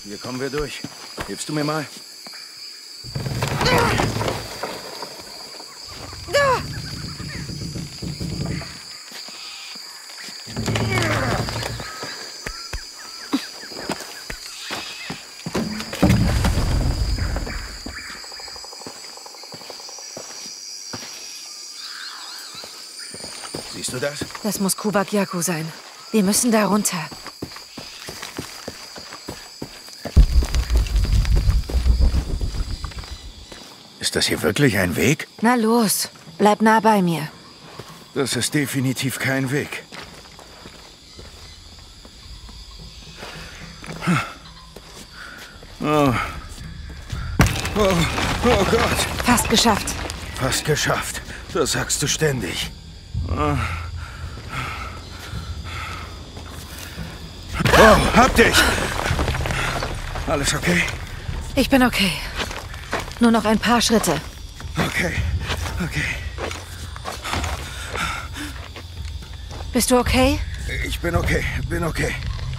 Hier kommen wir durch. Hilfst du mir mal? Siehst du das? Das muss Kubak Yaku sein. Wir müssen da runter. Ist das hier wirklich ein Weg? Na los, bleib nah bei mir. Das ist definitiv kein Weg. Oh. Oh, oh Gott. Fast geschafft. Fast geschafft. Das sagst du ständig. Oh, hab dich! Alles okay? Ich bin okay. Nur noch ein paar Schritte. Okay, okay. Bist du okay? Ich bin okay, bin okay.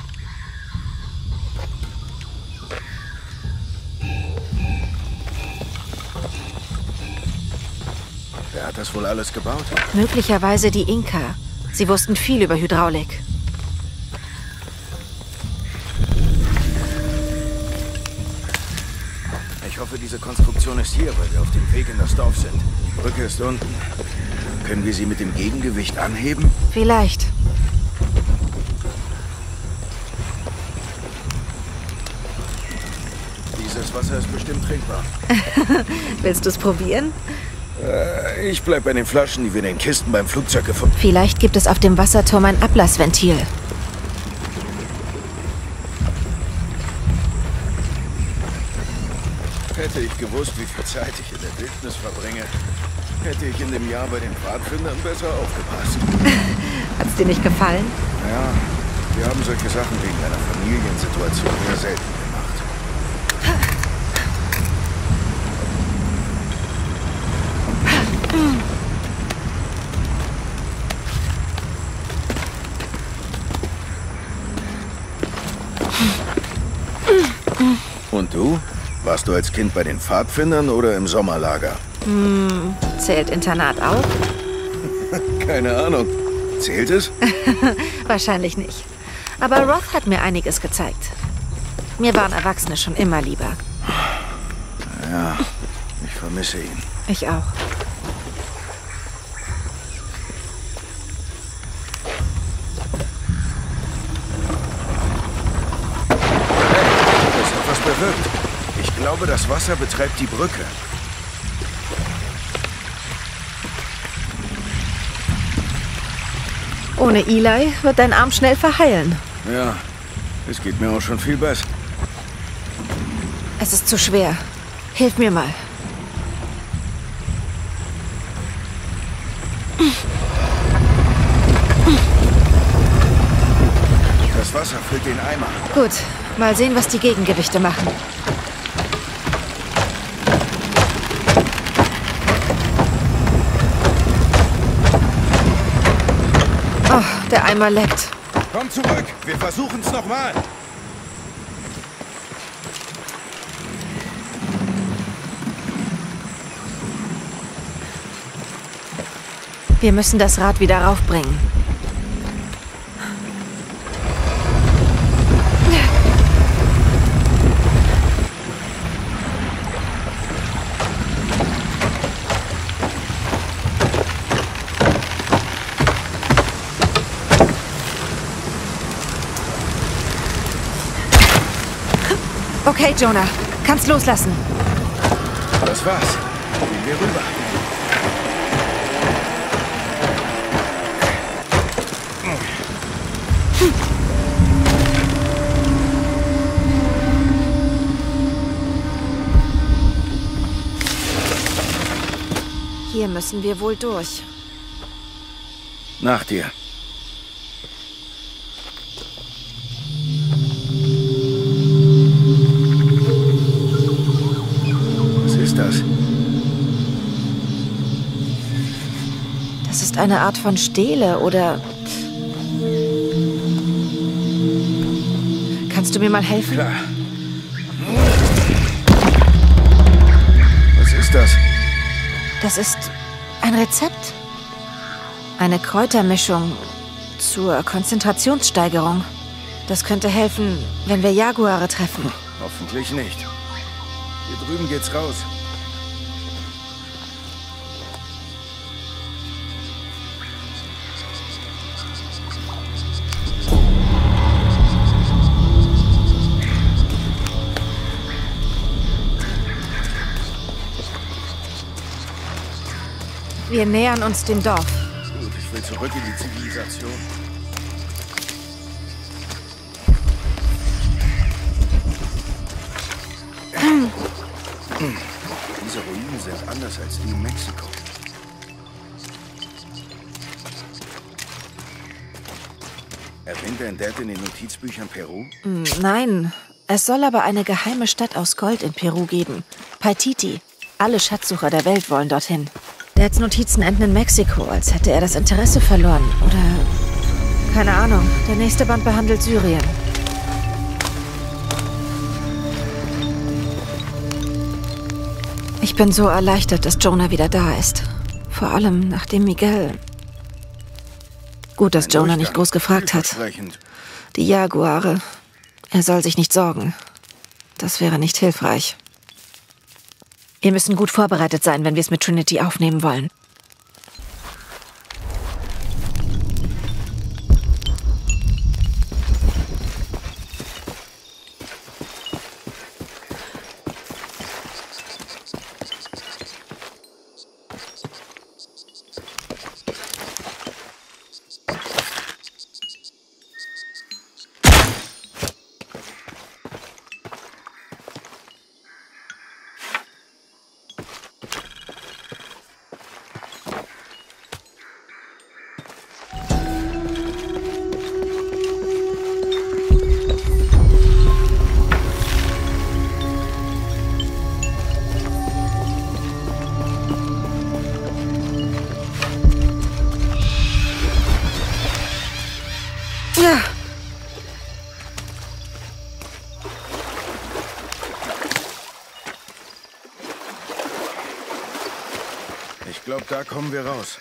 Wer hat das wohl alles gebaut? Möglicherweise die Inka. Sie wussten viel über Hydraulik. Ich hoffe, diese Konstruktion ist hier, weil wir auf dem Weg in das Dorf sind. Die Brücke ist unten. Können wir sie mit dem Gegengewicht anheben? Vielleicht. Dieses Wasser ist bestimmt trinkbar. Willst du es probieren? Ich bleib bei den Flaschen, die wir in den Kisten beim Flugzeug gefunden haben. Vielleicht gibt es auf dem Wasserturm ein Ablassventil. Hätte ich gewusst, wie viel Zeit ich in der Wildnis verbringe, hätte ich in dem Jahr bei den Pfadfindern besser aufgepasst. Hat's dir nicht gefallen? Ja, wir haben solche Sachen wegen einer Familiensituation eher selten gemacht. Und du? Warst du als Kind bei den Pfadfindern oder im Sommerlager? Zählt Internat auch? Keine Ahnung. Zählt es? Wahrscheinlich nicht. Aber Roth hat mir einiges gezeigt. Mir waren Erwachsene schon immer lieber. Ja, ich vermisse ihn. Ich auch. Das hat was bewirkt. Ich glaube, das Wasser betreibt die Brücke. Ohne Eli wird dein Arm schnell verheilen. Ja, es geht mir auch schon viel besser. Es ist zu schwer. Hilf mir mal. Das Wasser füllt den Eimer. Gut, mal sehen, was die Gegengewichte machen. Oh, der Eimer leckt. Komm zurück, wir versuchen es nochmal. Wir müssen das Rad wieder raufbringen. Okay, Jonah. Kannst loslassen. Das war's. Gehen wir rüber. Hier müssen wir wohl durch. Nach dir. Was ist das? Das ist eine Art von Stele, oder... Kannst du mir mal helfen? Klar. ist das? Das ist ein Rezept. Eine Kräutermischung zur Konzentrationssteigerung. Das könnte helfen, wenn wir Jaguare treffen. Hoffentlich nicht. Hier drüben geht's raus. Wir nähern uns dem Dorf. Gut, ich will zurück in die Zivilisation. Diese Ruinen sind anders als die in Mexiko. Erwähnt der Dad in den Notizbüchern Peru? Nein, es soll aber eine geheime Stadt aus Gold in Peru geben. Paititi. Alle Schatzsucher der Welt wollen dorthin. Dads Notizen enden in Mexiko, als hätte er das Interesse verloren. Oder... keine Ahnung. Der nächste Band behandelt Syrien. Ich bin so erleichtert, dass Jonah wieder da ist. Vor allem, nachdem Miguel... Gut, dass Jonah nicht groß gefragt hat. Die Jaguare. Er soll sich nicht sorgen. Das wäre nicht hilfreich. Wir müssen gut vorbereitet sein, wenn wir es mit Trinity aufnehmen wollen. Ich glaube, da kommen wir raus.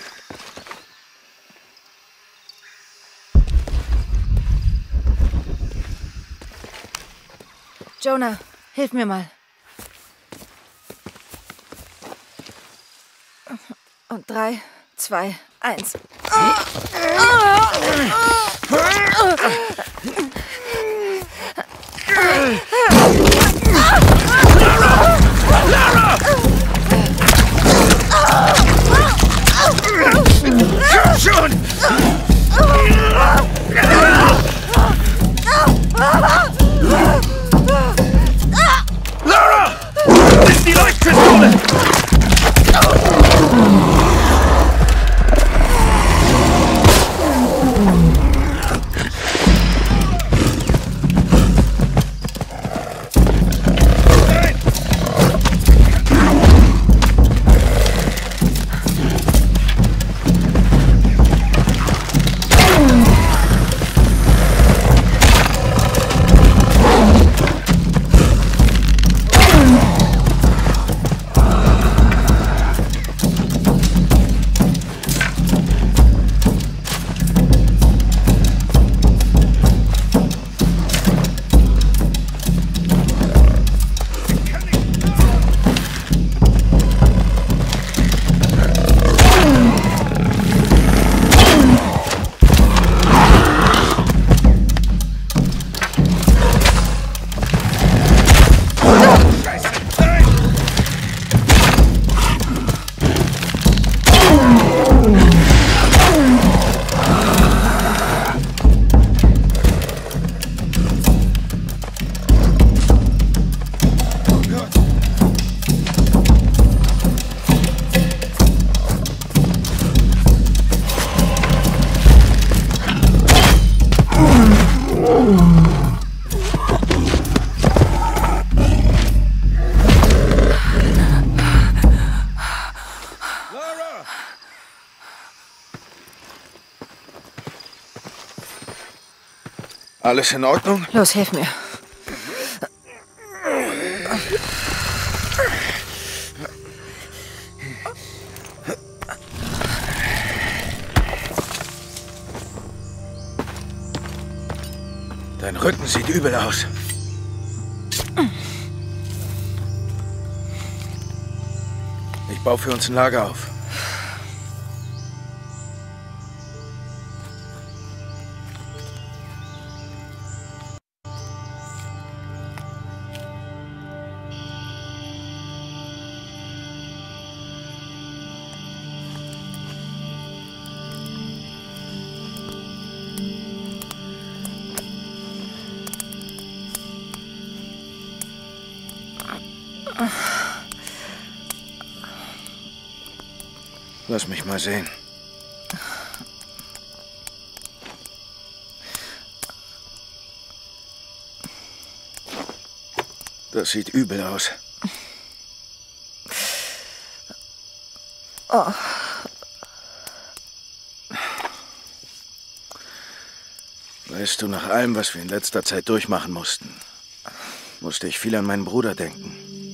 Jonah, hilf mir mal. Und 3, 2, 1. Komm schon! Lara! Das ist die Leuchtpistole! Alles in Ordnung? Los, hilf mir. Dein Rücken sieht übel aus. Ich baue für uns ein Lager auf. Lass mich mal sehen. Das sieht übel aus. Oh. Weißt du, nach allem, was wir in letzter Zeit durchmachen mussten, musste ich viel an meinen Bruder denken.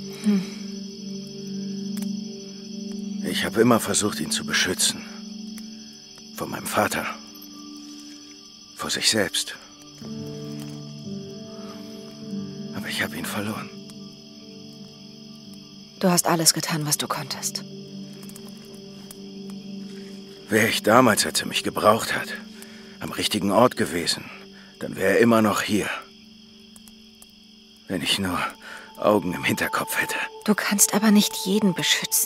Ich habe immer versucht, ihn zu beschützen. Vor meinem Vater. Vor sich selbst. Aber ich habe ihn verloren. Du hast alles getan, was du konntest. Wäre ich damals, als er mich gebraucht hat, am richtigen Ort gewesen, dann wäre er immer noch hier. Wenn ich nur Augen im Hinterkopf hätte. Du kannst aber nicht jeden beschützen.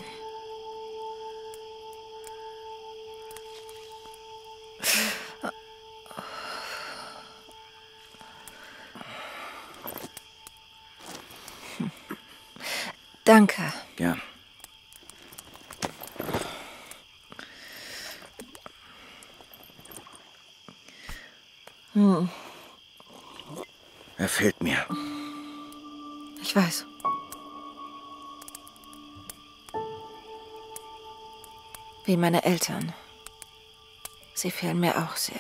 Danke. Gern. Er fehlt mir. Ich weiß. Wie meine Eltern. Sie fehlen mir auch sehr.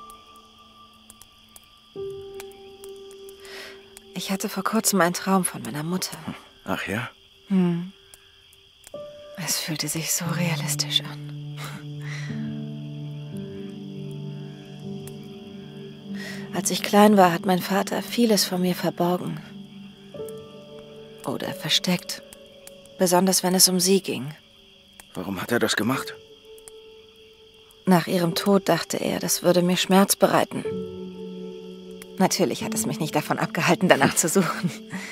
Ich hatte vor kurzem einen Traum von meiner Mutter. Ach ja? Es fühlte sich so realistisch an. Als ich klein war, hat mein Vater vieles von mir verborgen. Oder versteckt. Besonders wenn es um sie ging. Warum hat er das gemacht? Nach ihrem Tod dachte er, das würde mir Schmerz bereiten. Natürlich hat es mich nicht davon abgehalten, danach zu suchen.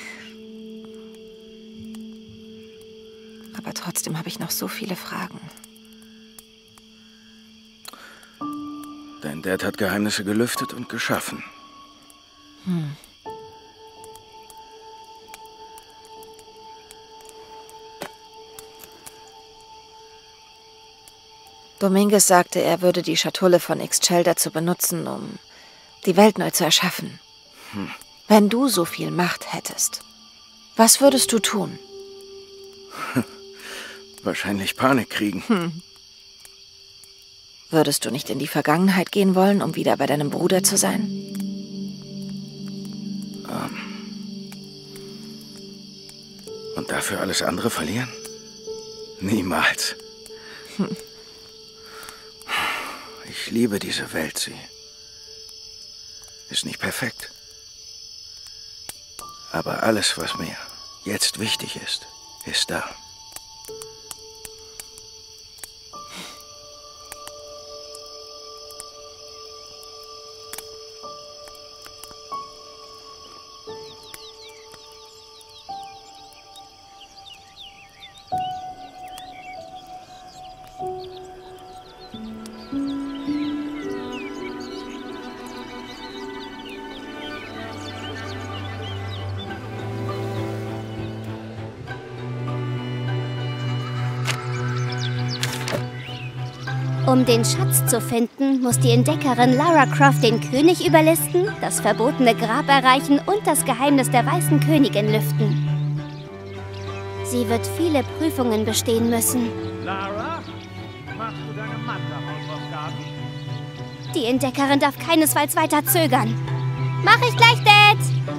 Aber trotzdem habe ich noch so viele Fragen. Dein Dad hat Geheimnisse gelüftet und geschaffen. Dominguez sagte, er würde die Schatulle von Ixchel dazu benutzen, um die Welt neu zu erschaffen. Wenn du so viel Macht hättest, was würdest du tun? Wahrscheinlich Panik kriegen. Würdest du nicht in die Vergangenheit gehen wollen, um wieder bei deinem Bruder zu sein? Und dafür alles andere verlieren? Niemals. Ich liebe diese Welt, sie ist nicht perfekt. Aber alles, was mir jetzt wichtig ist, ist da. Um den Schatz zu finden, muss die Entdeckerin Lara Croft den König überlisten, das verbotene Grab erreichen und das Geheimnis der Weißen Königin lüften. Sie wird viele Prüfungen bestehen müssen. Lara, machst du deine Mathe-Hausaufgaben? Die Entdeckerin darf keinesfalls weiter zögern. Mach ich gleich, Dad!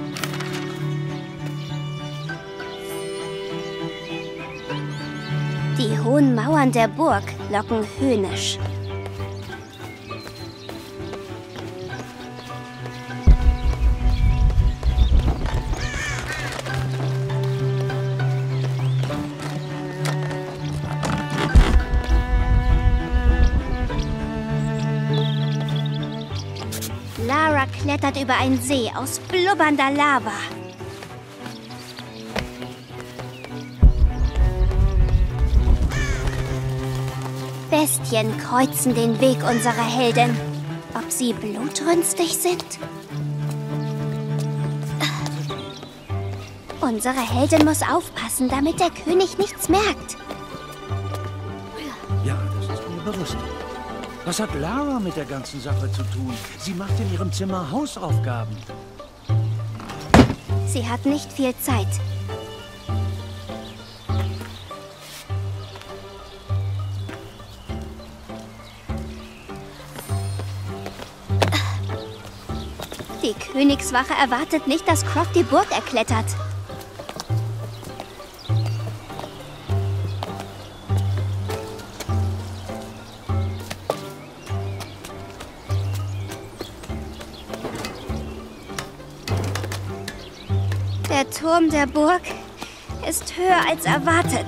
Die hohen Mauern der Burg locken höhnisch. schlottert über einen See aus blubbernder Lava. Bestien kreuzen den Weg unserer Helden. Ob sie blutrünstig sind? Unsere Heldin muss aufpassen, damit der König nichts merkt. Ja, das ist mir bewusst. Was hat Lara mit der ganzen Sache zu tun? Sie macht in ihrem Zimmer Hausaufgaben. Sie hat nicht viel Zeit. Die Königswache erwartet nicht, dass Croft die Burg erklettert. Der Turm der Burg ist höher als erwartet.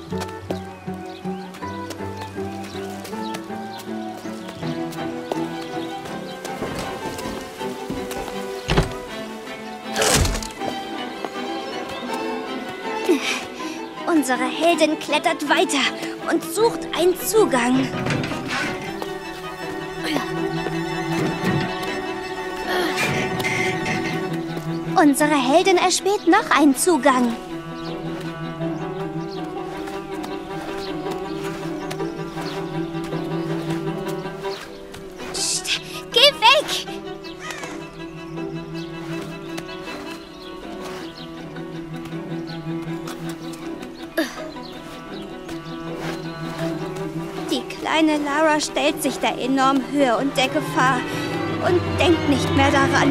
Unsere Heldin klettert weiter und sucht einen Zugang. Unsere Heldin erspäht noch einen Zugang. Psst, geh weg! Die kleine Lara stellt sich der enormen Höhe und der Gefahr und denkt nicht mehr daran.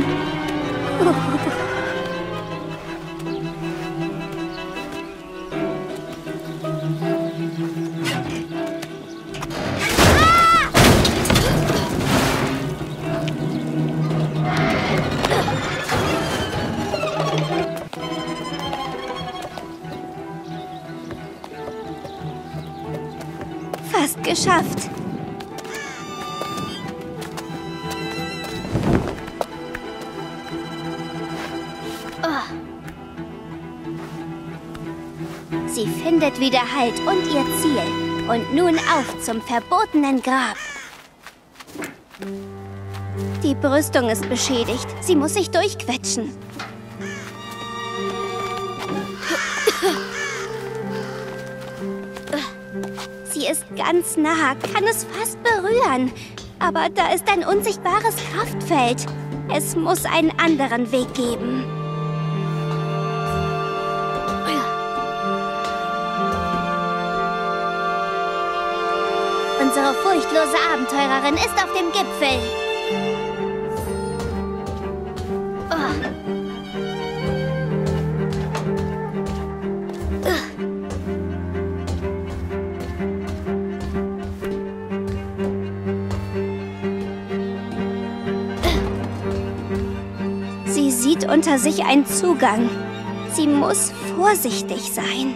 Fast geschafft. Sie findet wieder Halt und ihr Ziel. Und nun auf zum verbotenen Grab. Die Brüstung ist beschädigt. Sie muss sich durchquetschen. Sie ist ganz nah, kann es fast berühren. Aber da ist ein unsichtbares Kraftfeld. Es muss einen anderen Weg geben. Unsere furchtlose Abenteurerin ist auf dem Gipfel. Sie sieht unter sich einen Zugang. Sie muss vorsichtig sein.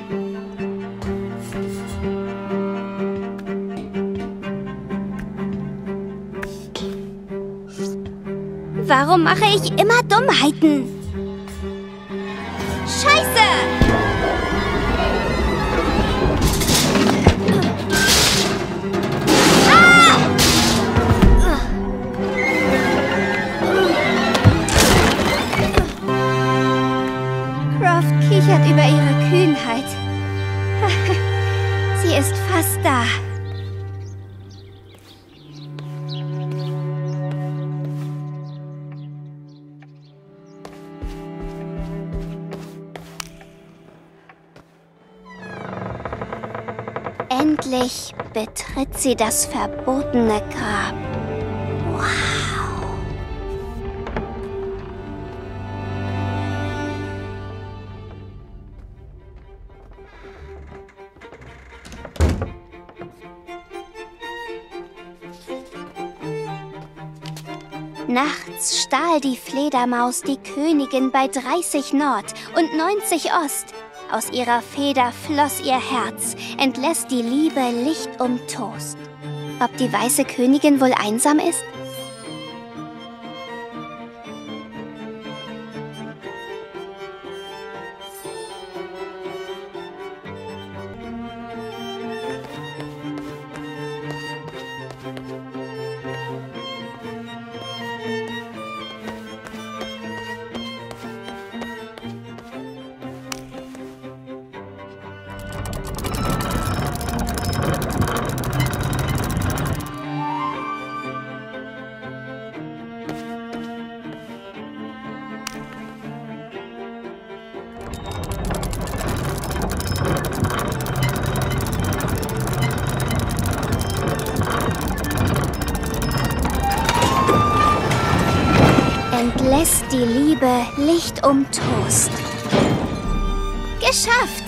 Warum mache ich immer Dummheiten? Scheiße! Croft kichert über ihre Kühnheit. Sie ist fast da. Endlich betritt sie das verbotene Grab. Wow! Nachts stahl die Fledermaus die Königin bei 30 Nord und 90 Ost. Aus ihrer Feder floss ihr Herz, entlässt die Liebe Licht umtost. Ob die weiße Königin wohl einsam ist? Entlässt die Liebe Licht um Toast. Geschafft!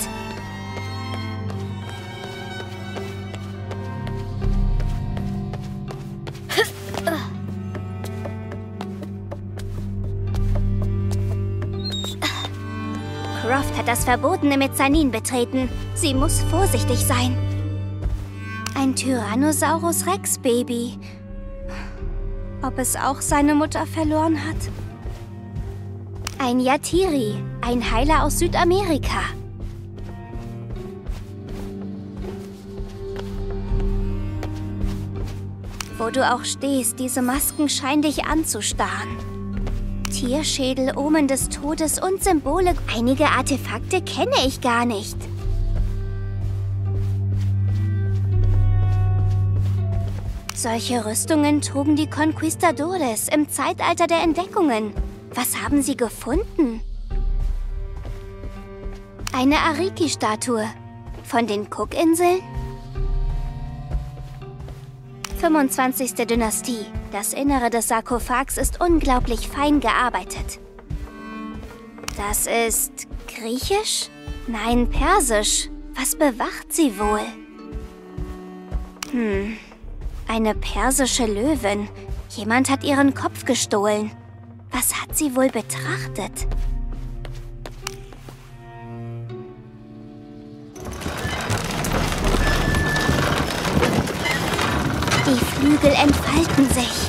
Croft hat das verbotene Mezzanin betreten. Sie muss vorsichtig sein. Ein Tyrannosaurus Rex Baby. Ob es auch seine Mutter verloren hat? Ein Yatiri, ein Heiler aus Südamerika. Wo du auch stehst, diese Masken scheinen dich anzustarren. Tierschädel, Omen des Todes und Symbole. Einige Artefakte kenne ich gar nicht. Solche Rüstungen trugen die Conquistadores im Zeitalter der Entdeckungen. Was haben sie gefunden? Eine Ariki-Statue. Von den Cook-Inseln? 25. Dynastie. Das Innere des Sarkophags ist unglaublich fein gearbeitet. Das ist griechisch? Nein, persisch. Was bewacht sie wohl? Eine persische Löwin. Jemand hat ihren Kopf gestohlen. Was hat sie wohl betrachtet? Die Flügel entfalten sich.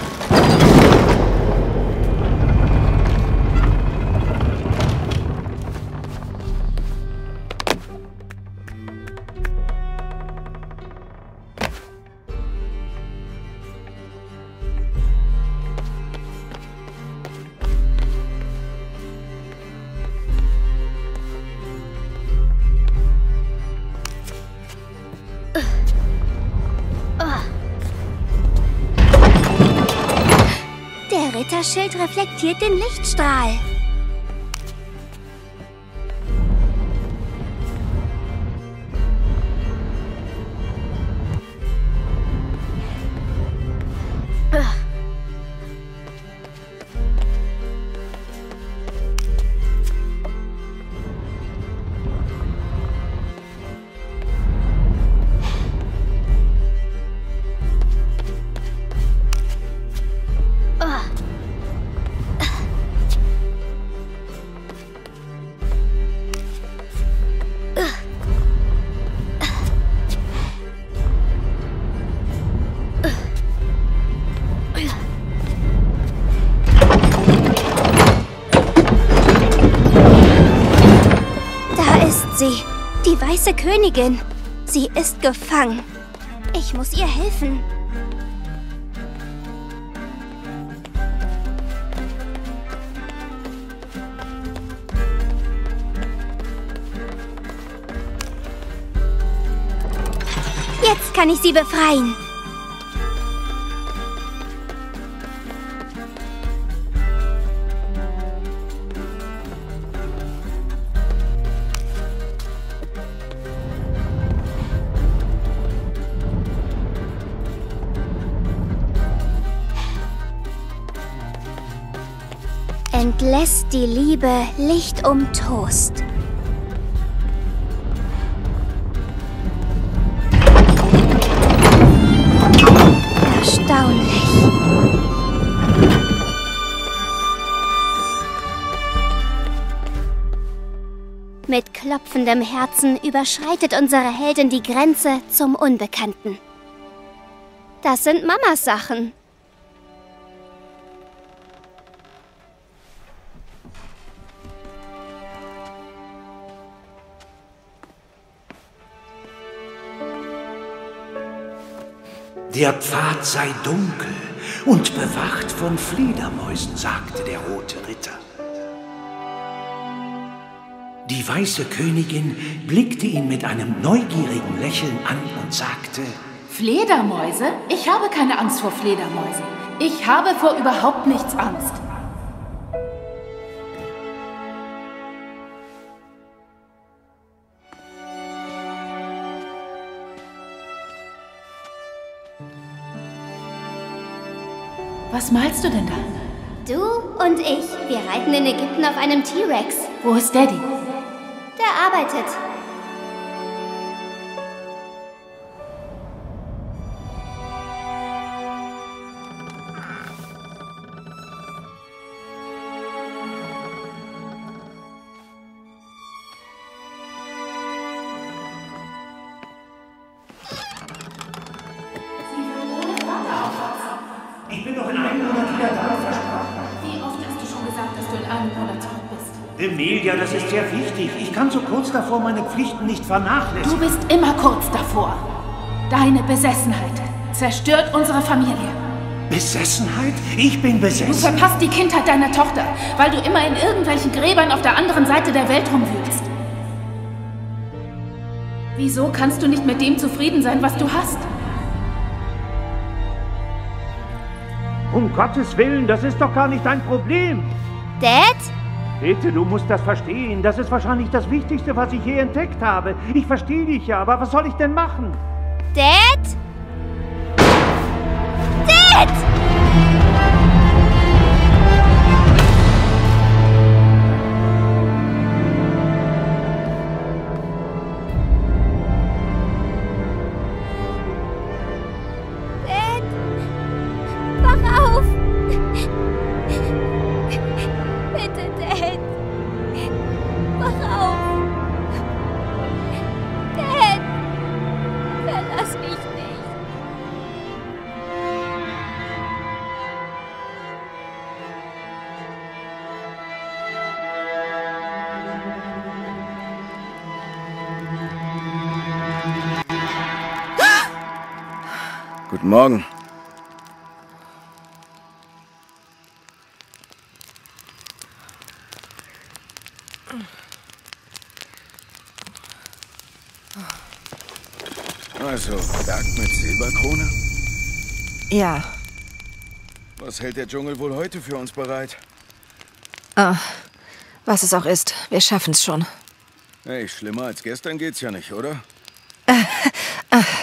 Der Ritterschild reflektiert den Lichtstrahl. Die weiße Königin. Sie ist gefangen. Ich muss ihr helfen. Jetzt kann ich sie befreien. Entlässt die Liebe Licht um Toast. Erstaunlich. Mit klopfendem Herzen überschreitet unsere Heldin die Grenze zum Unbekannten. Das sind Mamas Sachen. Der Pfad sei dunkel und bewacht von Fledermäusen, sagte der rote Ritter. Die weiße Königin blickte ihn mit einem neugierigen Lächeln an und sagte: Fledermäuse? Ich habe keine Angst vor Fledermäusen. Ich habe vor überhaupt nichts Angst. Was malst du denn da? Du und ich, wir reiten in Ägypten auf einem T-Rex. Wo ist Daddy? Der arbeitet. Ich bin doch in einem Monat wieder da, versprochen. Wie oft hast du schon gesagt, dass du in einem Monat zurück bist? Emilia, das ist sehr wichtig. Ich kann so kurz davor meine Pflichten nicht vernachlässigen. Du bist immer kurz davor. Deine Besessenheit zerstört unsere Familie. Besessenheit? Ich bin Du besessen. verpasst die Kindheit deiner Tochter, weil du immer in irgendwelchen Gräbern auf der anderen Seite der Welt rumwühlst. Wieso kannst du nicht mit dem zufrieden sein, was du hast? Um Gottes Willen, das ist doch gar nicht dein Problem. Dad? Bitte, du musst das verstehen. Das ist wahrscheinlich das Wichtigste, was ich je entdeckt habe. Ich verstehe dich ja, aber was soll ich denn machen? Dad? Dad! Dad! Wach auf! Bitte, Dad! Wach auf! Dad! Verlass mich nicht! Guten Morgen. Also, Berg mit Silberkrone? Ja. Was hält der Dschungel wohl heute für uns bereit? Was es auch ist, wir schaffen's schon. Hey, schlimmer als gestern geht's ja nicht, oder?